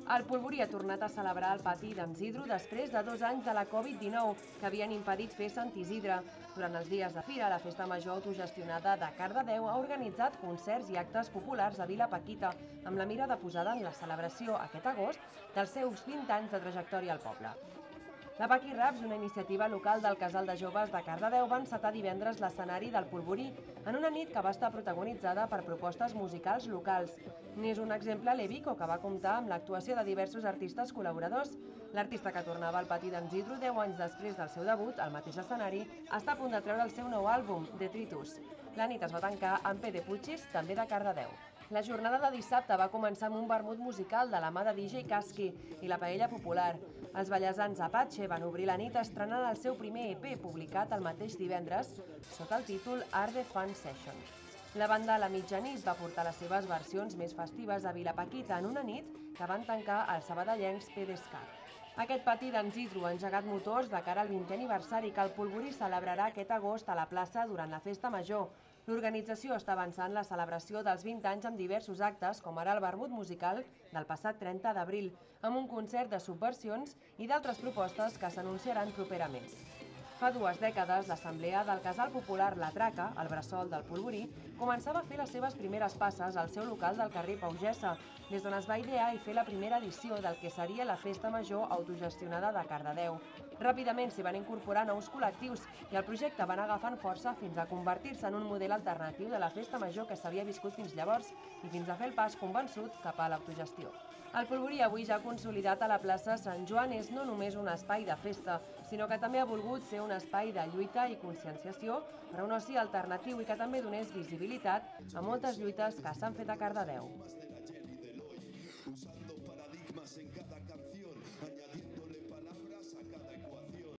El Polvorí ha tornat a celebrar el pati d'en Isidro després de 2 anys de la Covid-19 que havien impedit fer Sant Isidre. Durant els dies de fira, la Festa Major autogestionada de Cardedeu ha organitzat concerts i actes populars a Vila Paquita amb la mira de posar en la celebració aquest agost dels seus 20 anys de trajectòria al poble. La Paqui Raps, una iniciativa local del Casal de Joves de Cardedeu, va encetar divendres l'escenari del Polvorí en una nit que va estar protagonitzada per propostes musicals locals. N'és un exemple l'Evico, que va comptar amb l'actuació de diversos artistes col·laboradors. L'artista que tornava al pati d'en Isidro 10 anys després del seu debut al mateix escenari està a punt de treure el seu nou àlbum, Detritus. La nit es va tancar amb Pede Puchis, també de Cardedeu. La jornada de dissabte va començar amb un vermut musical de la mà de DJ Casqui i la paella popular. Els ballesans Apache van obrir la nit estrenant el seu primer EP, publicat el mateix divendres, sota el títol Art de Fun Session. La banda a la mitjanit va portar les seves versions més festives a Vila Paquita en una nit que van tancar els sabadellencs Pedescar. Aquest pati d'en Isidro ha engegat motors de cara al 20è aniversari que el Polvorí celebrarà aquest agost a la plaça durant la Festa Major. L'organització està avançant la celebració dels 20 anys amb diversos actes, com ara el vermut musical del passat 30 d'abril, amb un concert de subversions i d'altres propostes que s'anunciaran properament. Fa 2 dècades, l'Assemblea del Casal Popular La Traca, el bressol del Polvorí, començava a fer les seves primeres passes al seu local del carrer Pau Gessa, des d'on es va idear i fer la primera edició del que seria la Festa Major autogestionada de Cardedeu. Ràpidament s'hi van incorporar nous col·lectius i el projecte va anar agafant força fins a convertir-se en un model alternatiu de la Festa Major que s'havia viscut fins llavors i fins a fer el pas convençut cap a l'autogestió. El Polvorí, avui ja consolidat a la plaça Sant Joan, és no només un espai de festa, sinó que també ha volgut ser un espai de lluita i conscienciació per a un oci alternatiu i que també donés visibilitat a moltes lluites que s'han fet a Cardedeu.